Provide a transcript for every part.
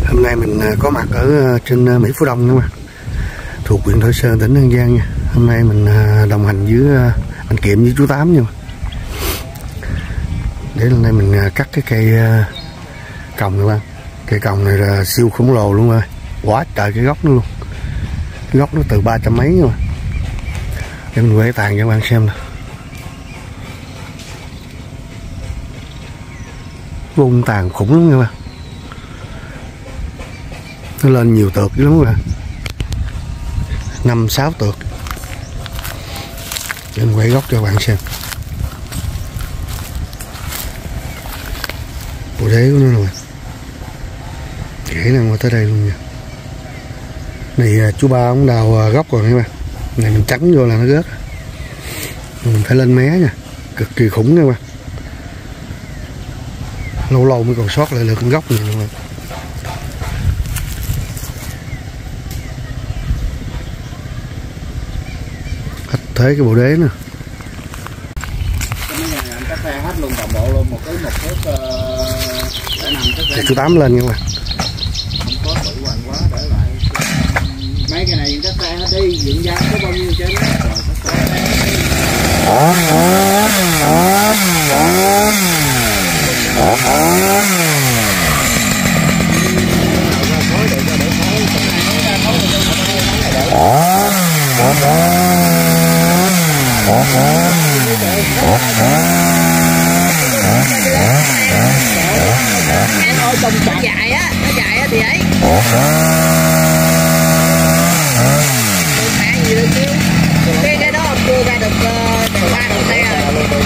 Hôm nay mình có mặt ở trên Mỹ Phú Đông nha mà, thuộc huyện Thọ Sơn, tỉnh An Giang nha. Hôm nay mình đồng hành với anh Kiệm với chú Tám nha. Để lần này mình cắt cái cây còng này bạn. Cây còng này là siêu khổng lồ luôn ơi, quá trời cái gốc nó luôn. Cái gốc nó từ 300 mấy nha mà. Để mình quay tàn cho các bạn xem nè. Vung tàn khủng lắm nha bạn. Nó lên nhiều tược dữ lắm rồi, 5-6 tược. Để mình quay góc cho bạn xem. Bộ đế của nó rồi, rễ nằm qua tới đây luôn nha. Này chú ba ông đào gốc rồi nha bạn. Này mình trắng vô là nó rớt. Mình phải lên mé nha, cực kỳ khủng nha bạn. Lâu lâu mới còn sót lại được con gốc này luôn bạn. Thấy cái bộ đế nè. Để chú Tám lên nha các bạn. Không có tự hoành quá, để lại mấy cái này cắt xe hết đi, diện gian có bao nhiêu trên đó. Ôi trồng nó dài á thì ấy. Bạn gì được chứ? Cái đó cưa ra được 3 đầu xe rồi.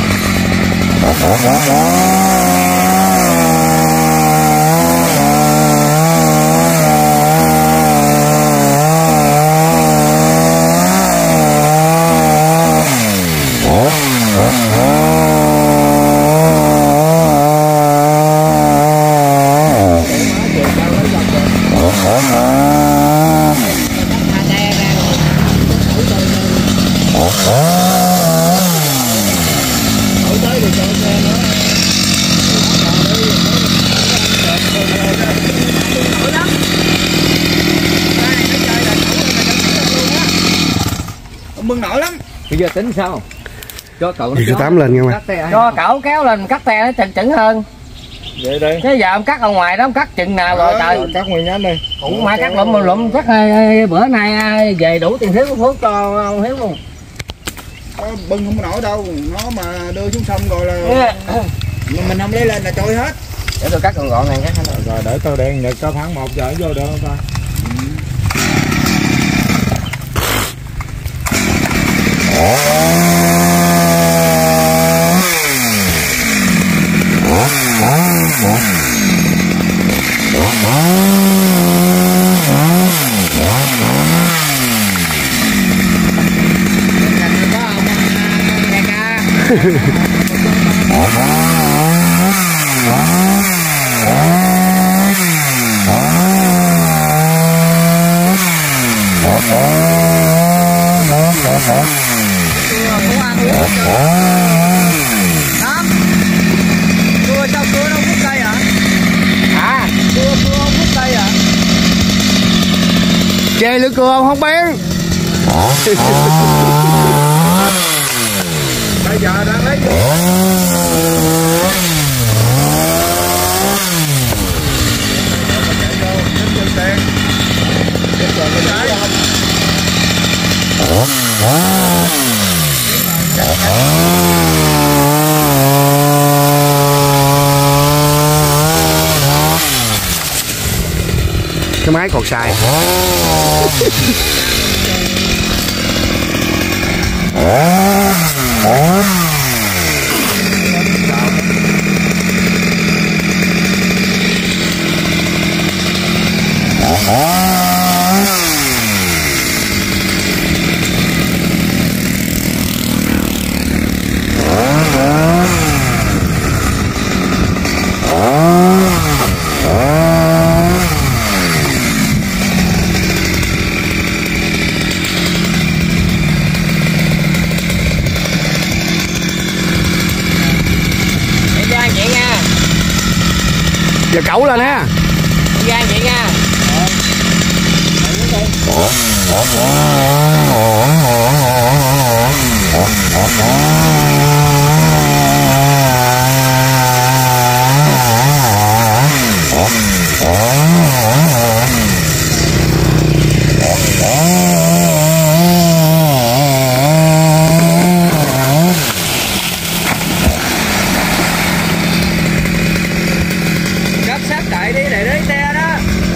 Mừng nổi lắm. Bây giờ tính sao? Cho cậu chú Tám lên nha bạn. Cho cậu kéo lên cắt te nó chừng hơn. Vậy đây. Chứ giờ ông cắt ở ngoài đó, ông cắt chừng nào rồi trời. Cắt nguyên nhánh đi. Cũng mai cắt lụm chắc bữa nay về đủ tiền thiếu thuốc cho ông Hiếu luôn. Bưng không nổi đâu, nó mà đưa xuống sông rồi là mình không lấy lên là trôi hết. Để tôi cắt còn gọn này cắt hết rồi. Để tôi đèn nhật cho khoảng 1 giờ vô được không ta? Chê lưỡi cưa không bán. Bây giờ đang lấy cái máy còn xài. Giờ cẩu lên ha. Thời gian vậy nha. Gấp sát chạy đi để đấy xe đó.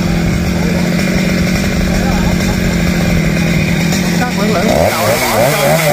Các bạn lưỡng đầu để bỏ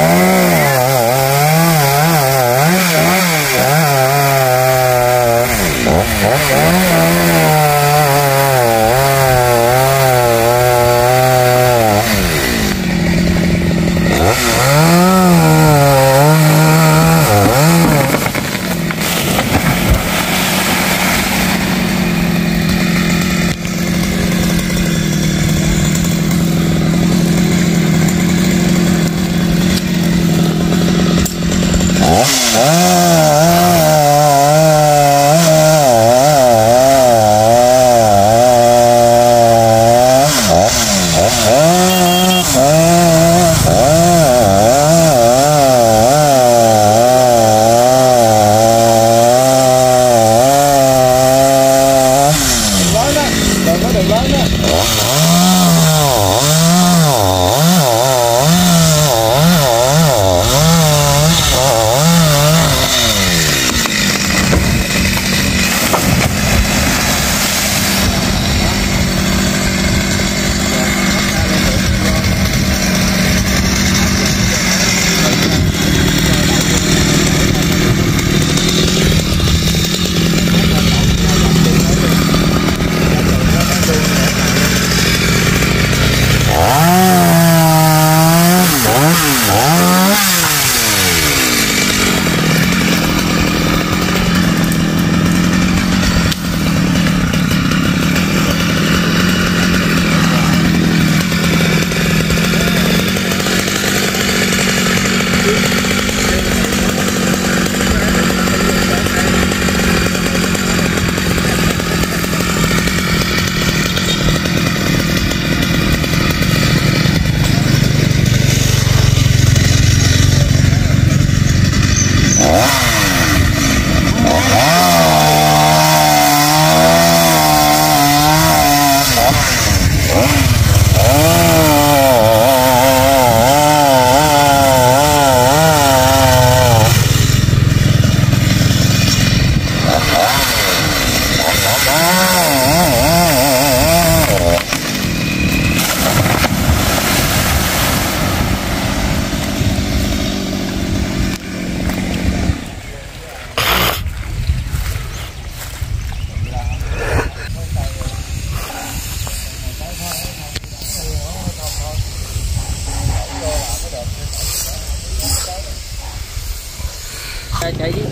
chạy với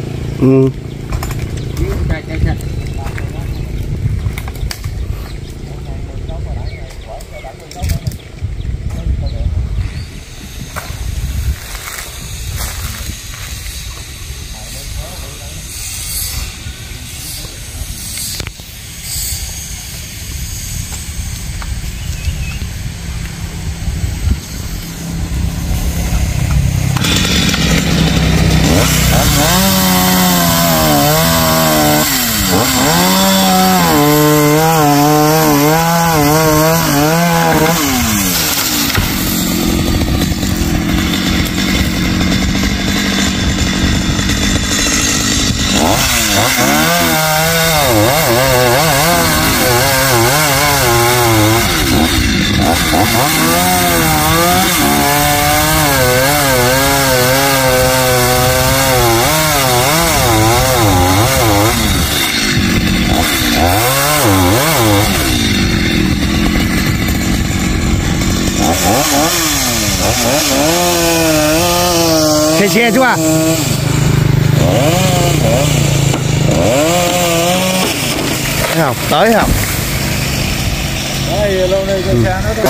chạy. Xe xe chú à. Thấy không? Tới không? Đây lâu nay cái xe nó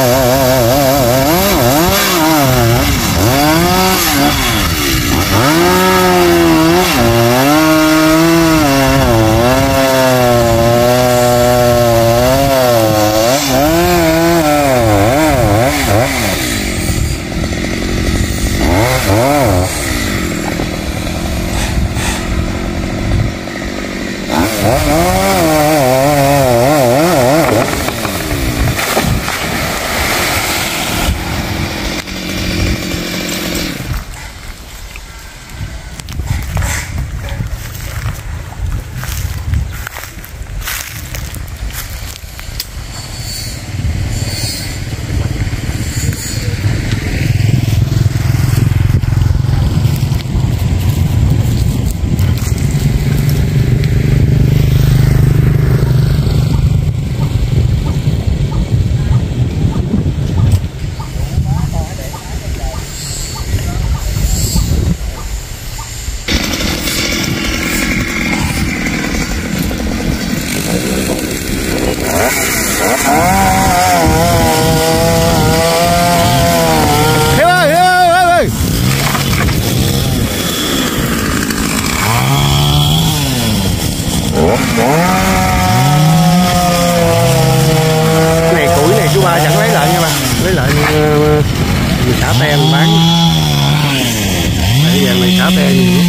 đảo te nhiều lắm.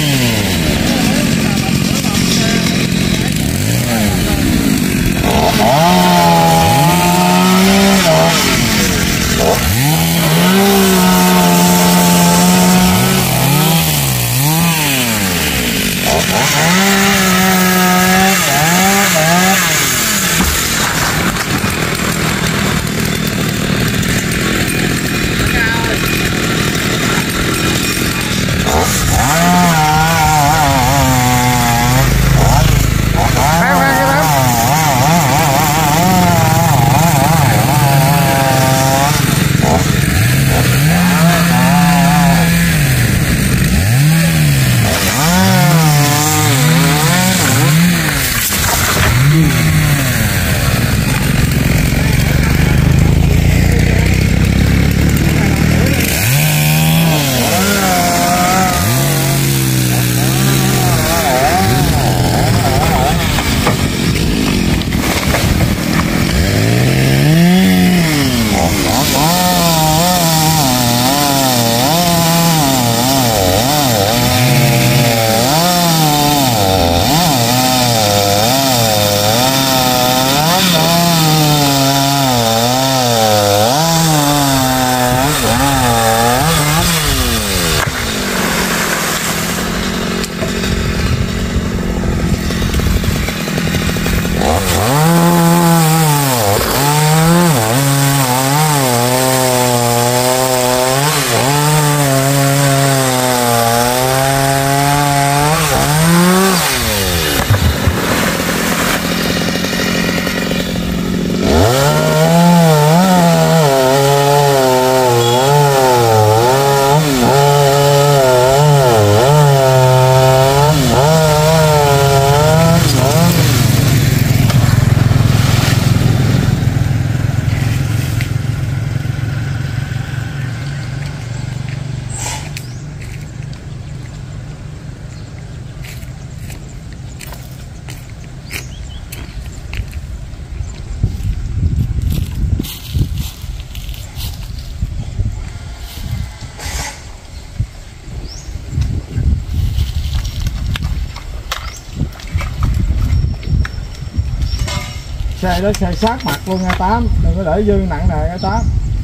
Xe đó xe sát mặt luôn nha Tám, đừng có để dư nặng nề nha Tám.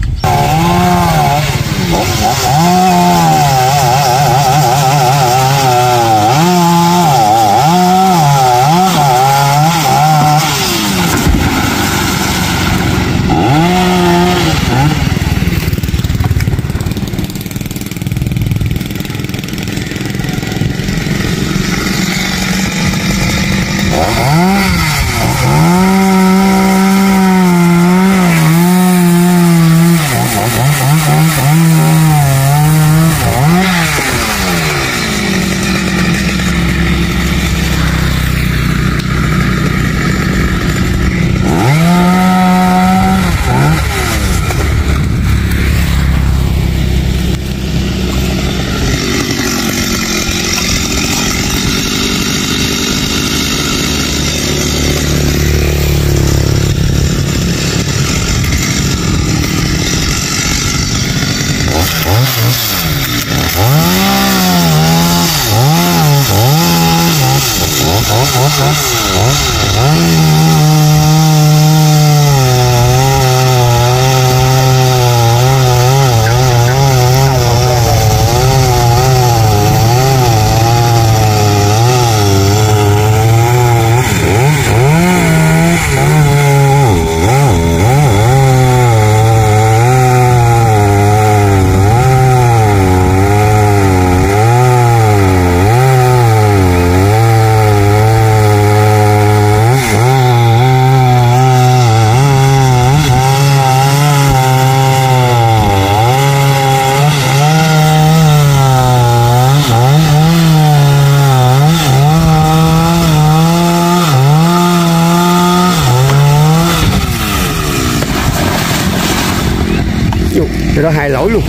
Cái đó hai lỗi luôn.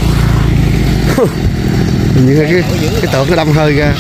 Những cái tượng nó đâm hơi ra.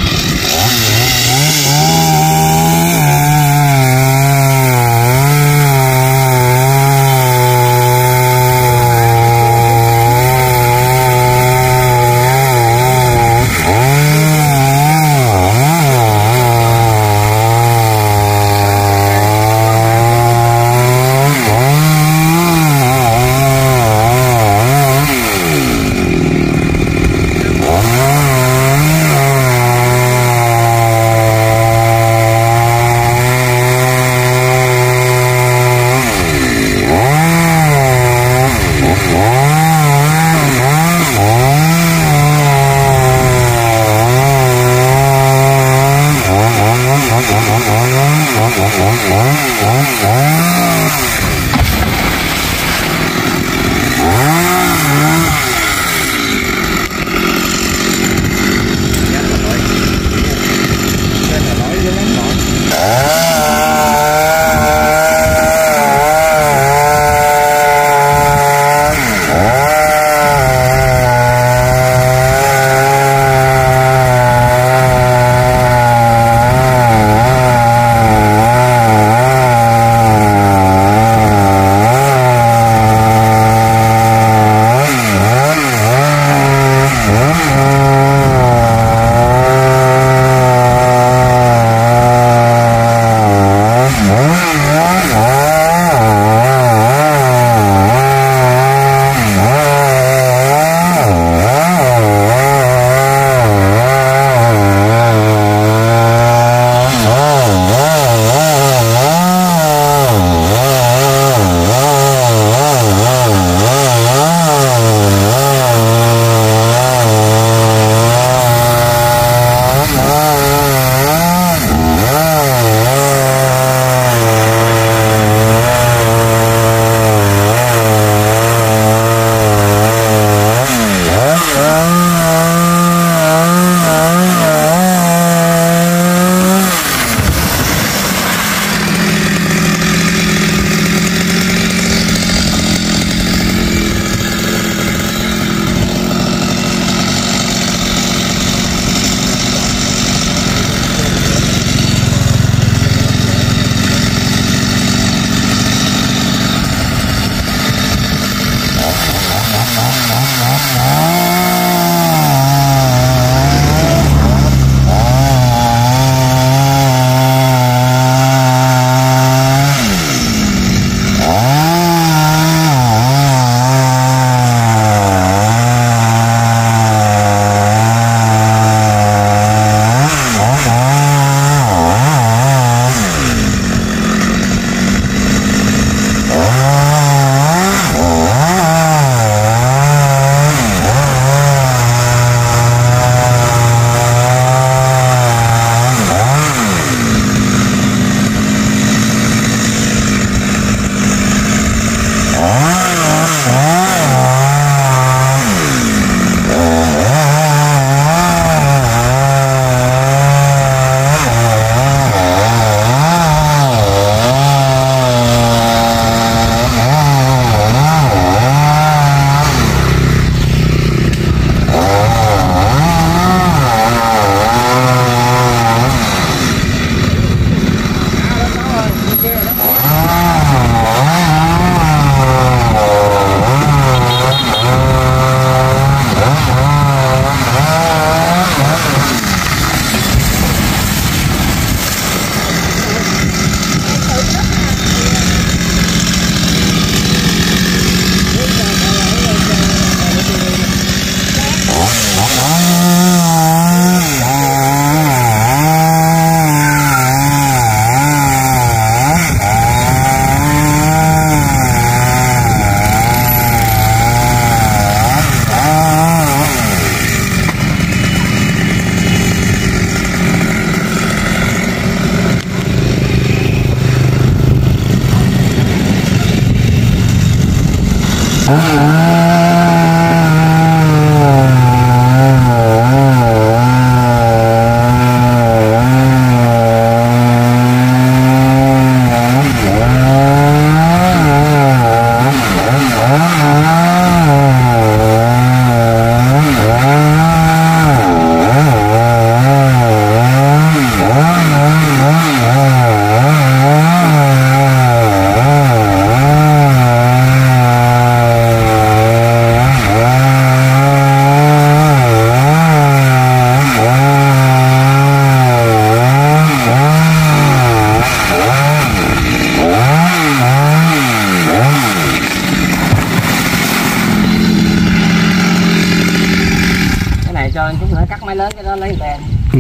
cho chúng nó cắt máy lớn cho nó lấy về.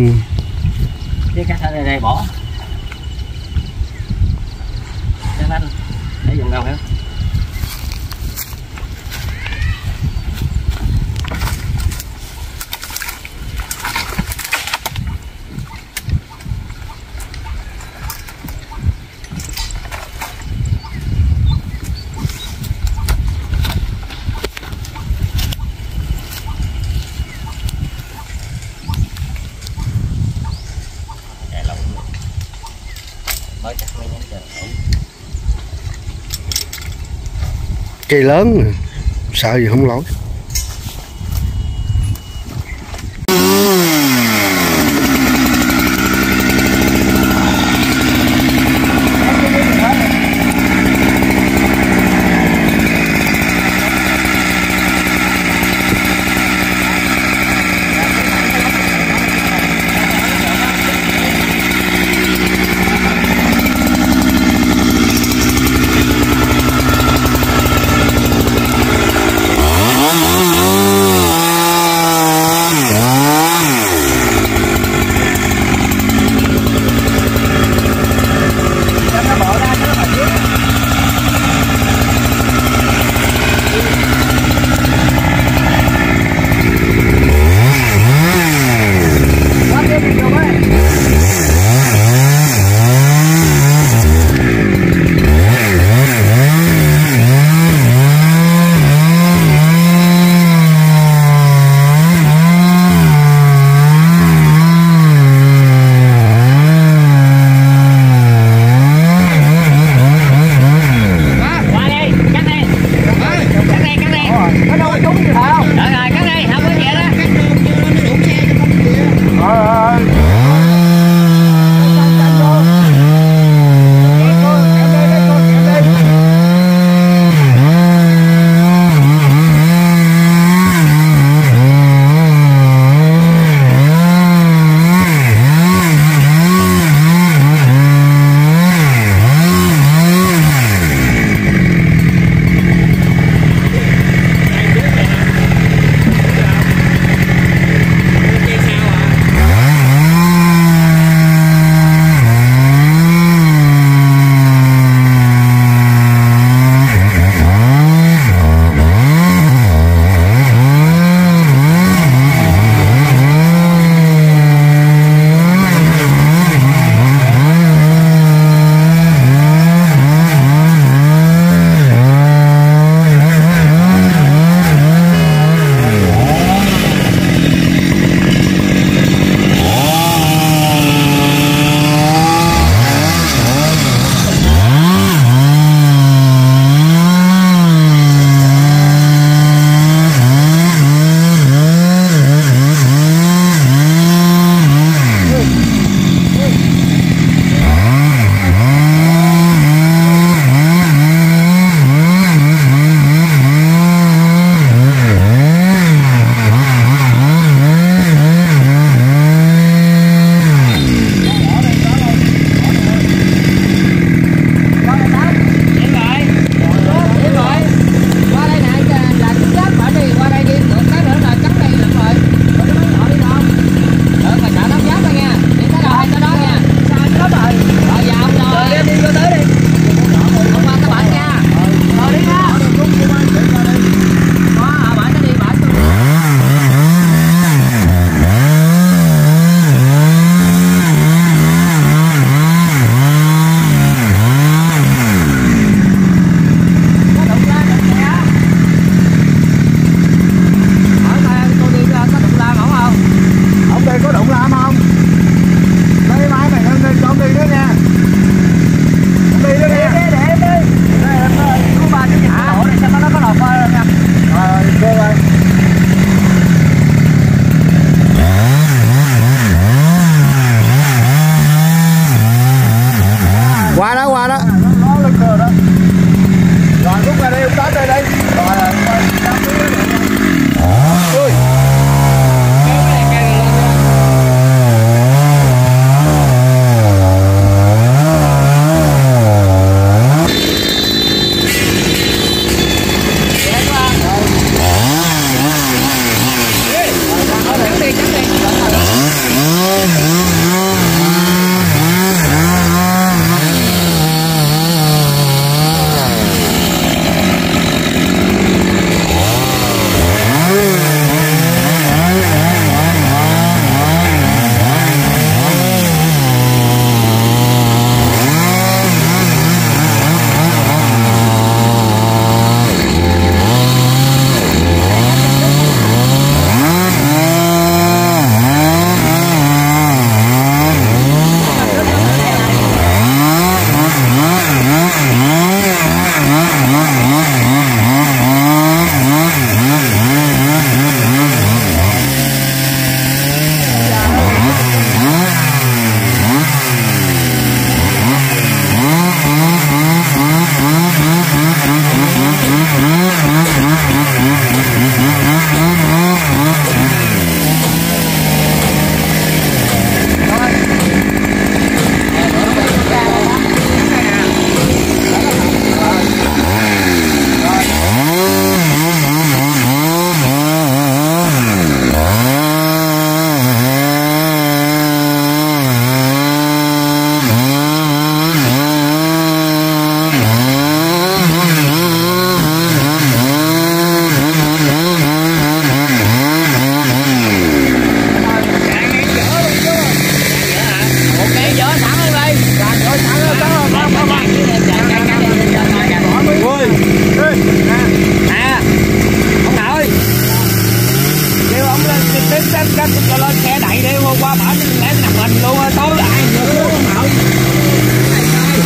Chứ cắt ở đây bỏ cho nên để dùng đâu hiểu. Cây lớn sợ gì không lỗi.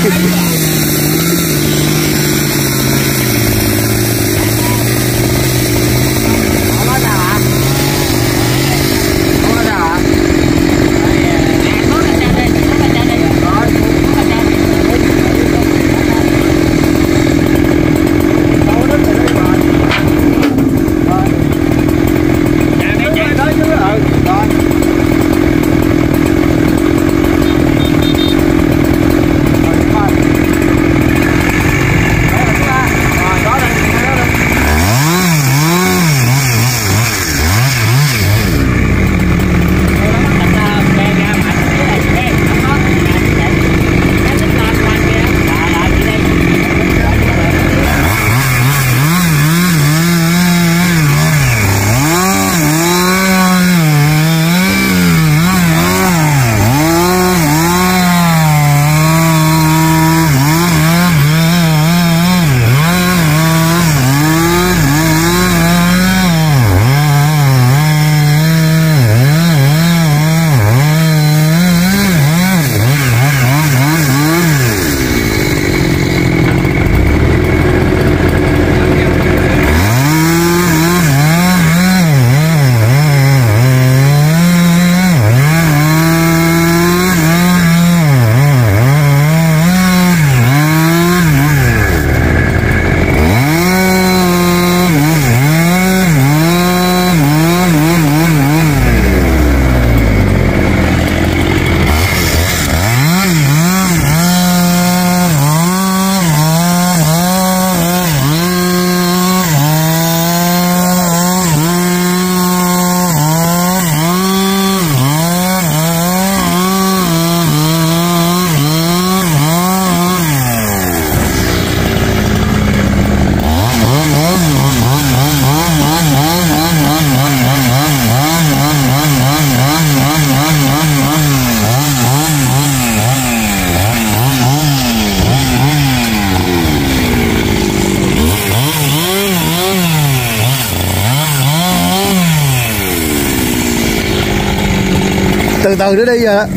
Từ từ nữa đi giờ.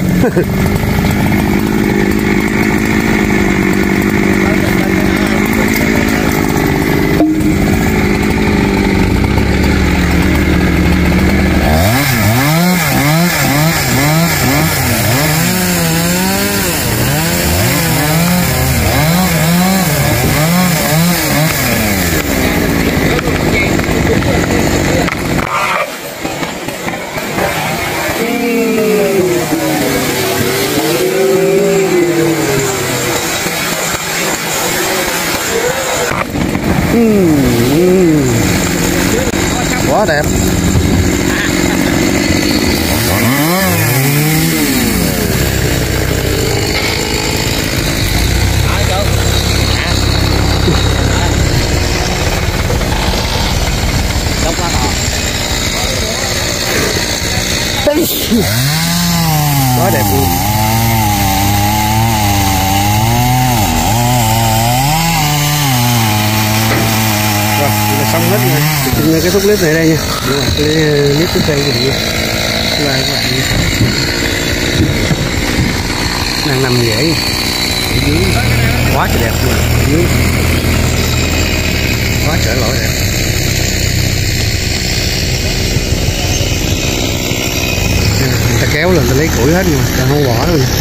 Quá đẹp. Quá đẹp luôn. Rồi, là xong hết rồi. Chúng ta kết thúc clip này đây nha. Đúng rồi, cái clip tiếp theo của mình. Bye các bạn nha. Đang nằm dễ. Quá trời đẹp luôn. Quá trời lỗi đẹp. Ta kéo lên ta lấy củi hết mà ta không bỏ luôn.